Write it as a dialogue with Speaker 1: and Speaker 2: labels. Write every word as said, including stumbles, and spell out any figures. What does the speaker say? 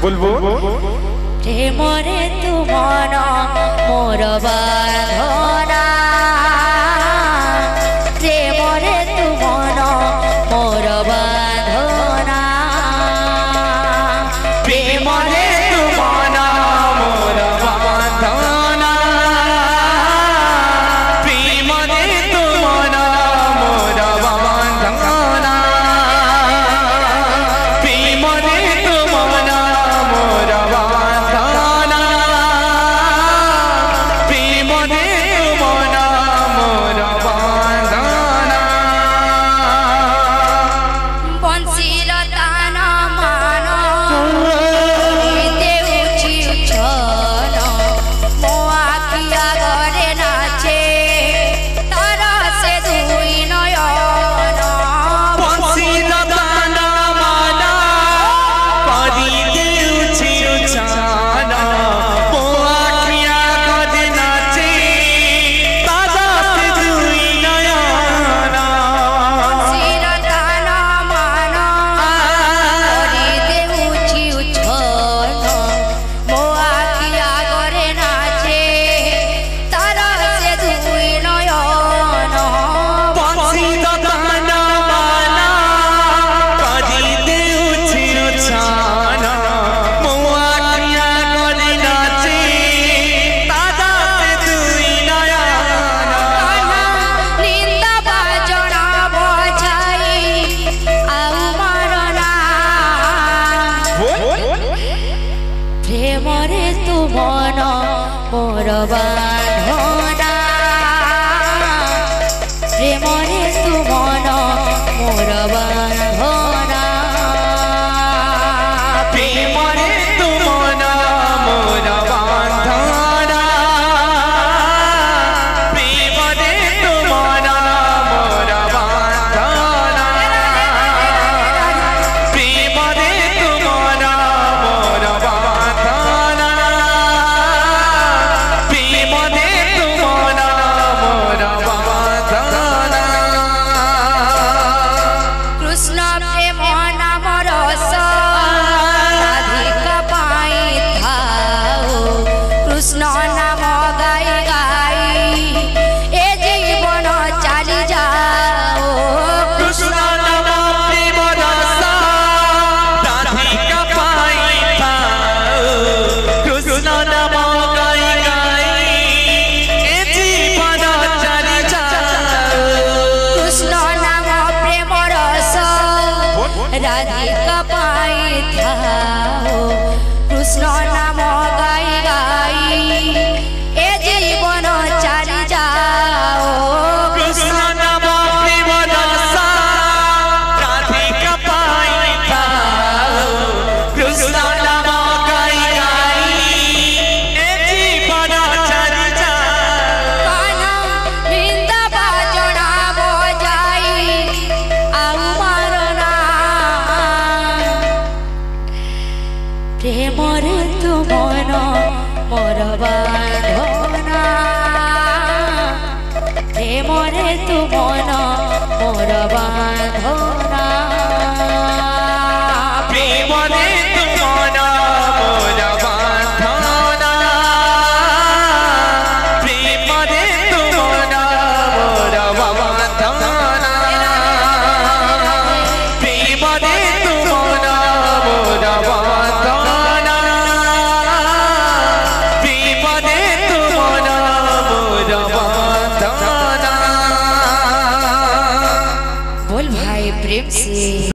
Speaker 1: प्रेमरे तू मन मोर बांधना प्रेमरे तू मन मोर बांधना
Speaker 2: प्रेमरे तू मन मोर बांधना प्रेमरे तू मन मोर बांधना प्रेमरे तू मन मोर बांधना प्रेमरे तू मन मोर बांधना
Speaker 1: बंशीर तान मान देउछि छन मो आखिया घरे नाचे तारा से दुई नयन
Speaker 2: बंशीर तान मान करी देउछि छन मो आखिया घरे नाचे तारा से दुई नयन
Speaker 1: बंशीर तान मान देउछि छन मो आखिया घरे नाचे तारा से दुई नयन
Speaker 2: बंशीर तान मान करी देउछि छन मो आखिया घरे नाचे तारा से दुई नयन
Speaker 1: निंदा बाजणा बजाई आउ मरना प्रेमरे तू मन मोर बांधना प्रेमरे तू मन मोर बांधना
Speaker 2: प्रेमरे तू मन मोर बांधना प्रेमरे तू मन मोर बांधना प्रेमरे तू मन मोर बांधना प्रेमरे तू मन मोर बांधना
Speaker 1: कृष्ण प्रेम नाम रस राधिका पाई थाओ कृष्ण नाम गाई गाई ए जीवन चली जाओ
Speaker 2: कृष्ण नाम प्रेम रस राधिका पाई थाओ कृष्ण नाम गाई गाई ए जीवन चली जाओ
Speaker 1: कृष्ण नाम प्रेम रस राधिका पाई थाओ कृष्ण नाम गाई गाई ए जीवन चली जाओ
Speaker 2: कृष्ण नाम प्रेम रस राधिका पाई थाओ कृष्ण नाम गाई गाई ए जीवन चली जाओ
Speaker 1: कान्हा निंदा बाजणा बजाई आउ मरना प्रेमरे तू मन मोर बांधना प्रेमरे तू मन मोर बांधना।